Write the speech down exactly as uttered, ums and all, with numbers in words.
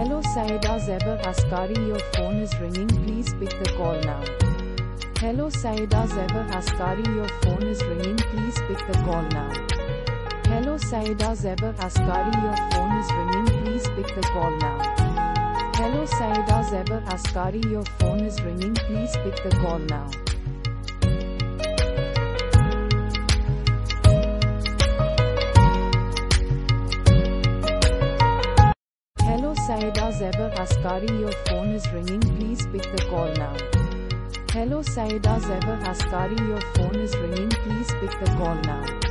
Hello SYEDA ZEBA ASKARI, your phone is ringing, please pick the call now. Hello SYEDA ZEBA ASKARI, your phone is ringing, please pick the call now. Hello SYEDA ZEBA ASKARI, your phone is ringing, please pick the call now. Hello SYEDA ZEBA ASKARI, your phone is ringing, please pick the call now. Hello SYEDA ZEBA ASKARI, your phone is ringing, please pick the call now. Hello SYEDA ZEBA ASKARI, your phone is ringing, please pick the call now.